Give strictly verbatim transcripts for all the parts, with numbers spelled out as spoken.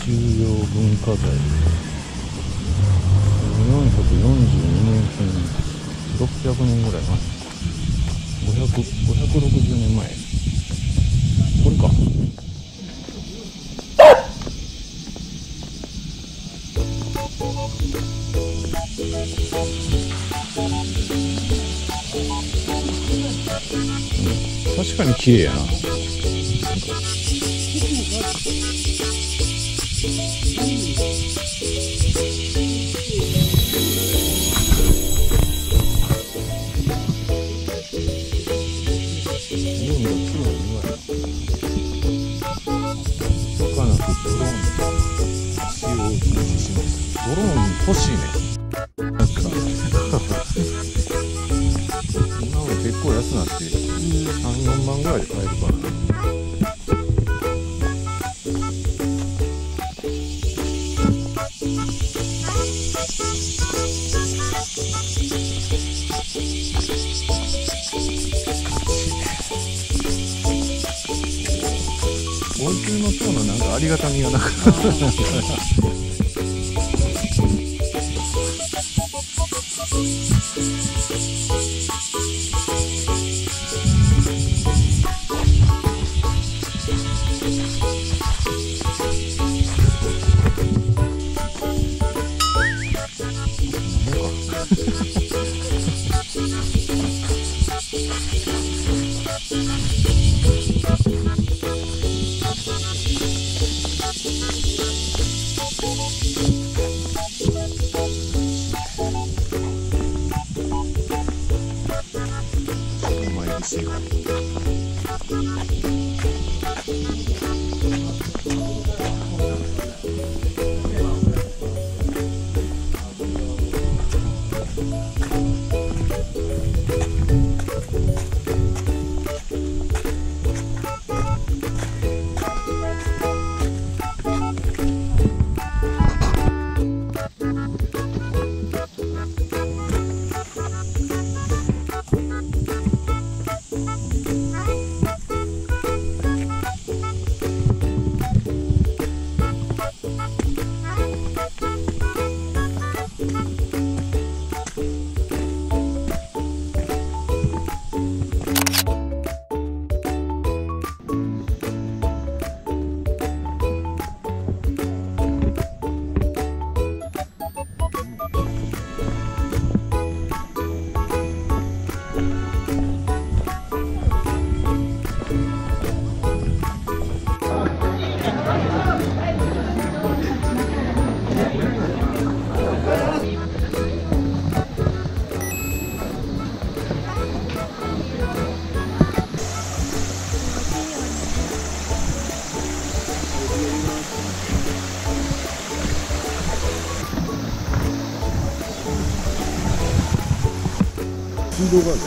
重要文化財よんひゃくよんじゅうにねんけんろっぴゃくねんぐらいかな。ごひゃく、ごひゃくろくじゅうねんまえこれか。うん、確かに綺麗やな。ドローン欲しいね。なんか今は結構安なってさん、よんまんぐらいで買えるからな。お重の塔のなんかありがたみがなくスピードがある。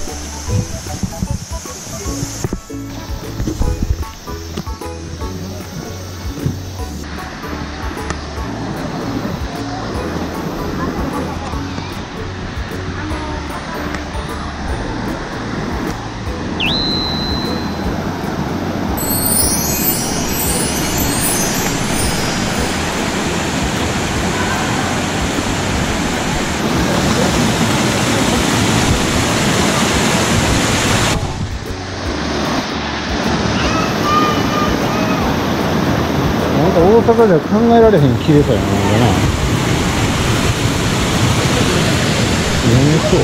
大阪では考えられへん綺麗さやな、これな。何そう。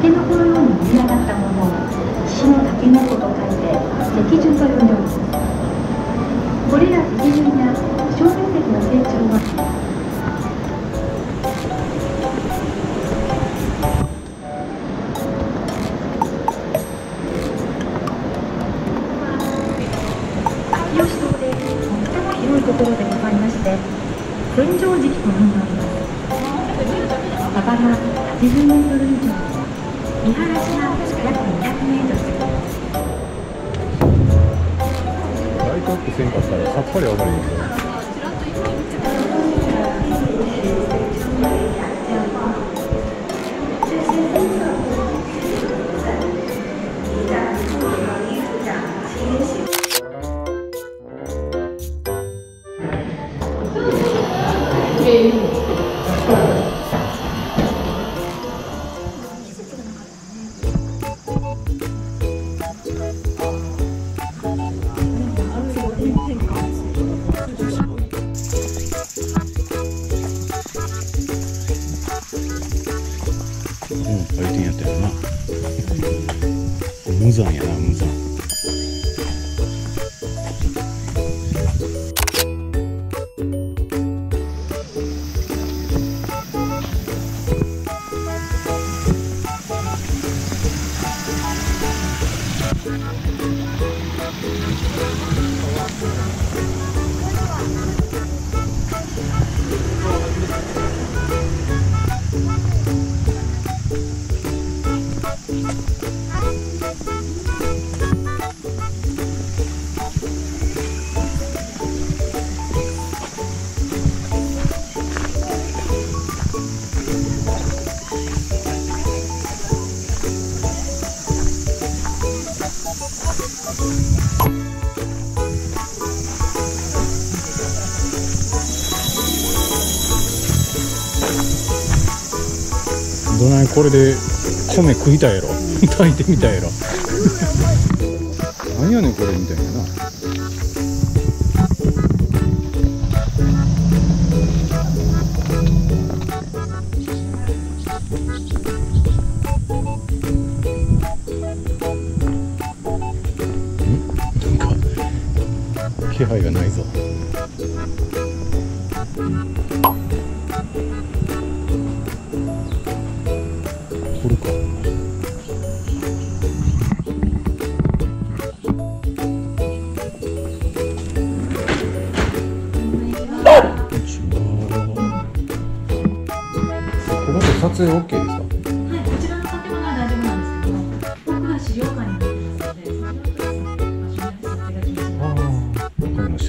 タケノコのように盛り上がったものを石のタケノコと書いて石筍と呼んでおります。これら石筍や鍾乳石の成長は秋吉島で最も広いところでございまして、千畳敷と呼んでおります。幅がはちじゅうメートル以上、見晴らしが約にひゃくメートル。 ライトアップせんかったらさっぱり分かるよね。うん、回転やってるな。無残やな、無残。どないこれで米食いたいやろ炊いてみたいやろ何やねんこれみたいなな。なんか気配がないぞ。これか。ここで撮影 OK ですか？ はい、こちらの建物は大丈夫なんですけど、奥が資料館になってますので、その奥は場所によって撮影が禁止になります。 わかりました。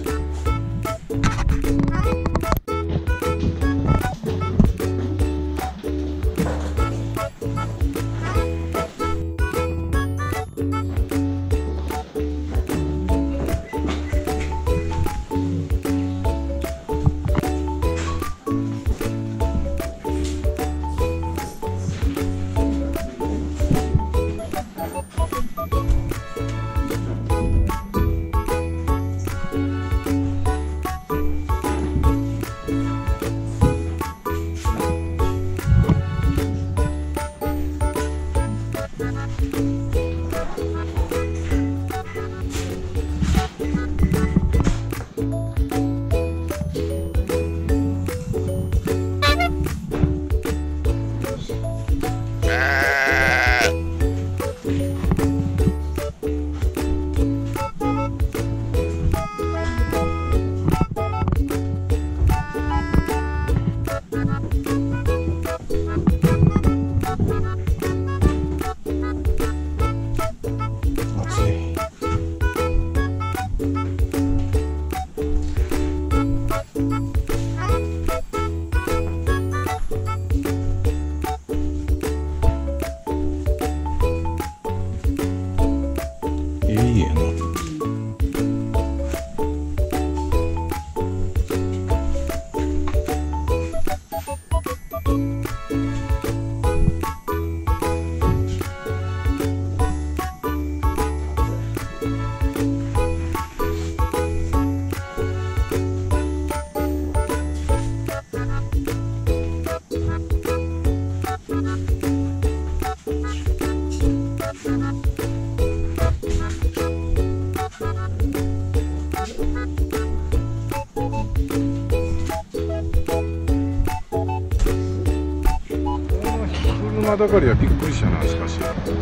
盛りはびっくりしたな。しかし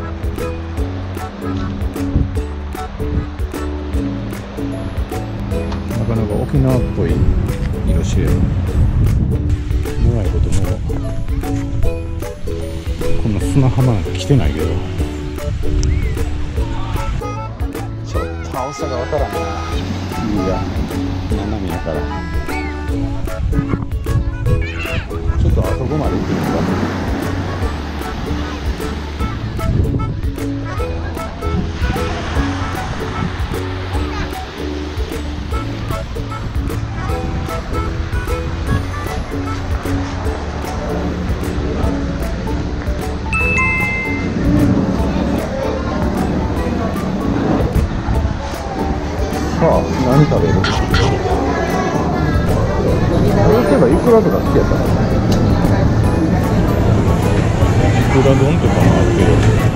なかなか沖縄っぽい色してる。もらいこともこんな砂浜なんか来てないけど、ちょっと青さがわからんな。海が斜めやから、ちょっとあそこまで行ってみるか。さあ、何食べる？そうすればいくらとか好きやったらいくら丼とかもあるけど、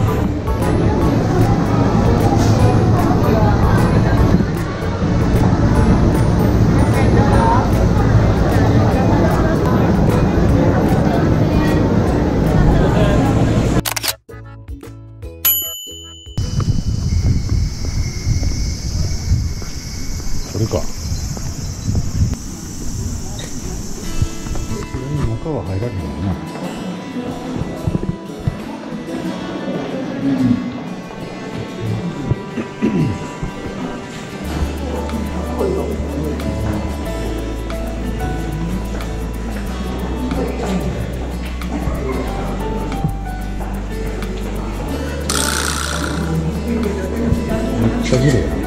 これか。中は入られへんもんな。めっちゃ綺麗やな。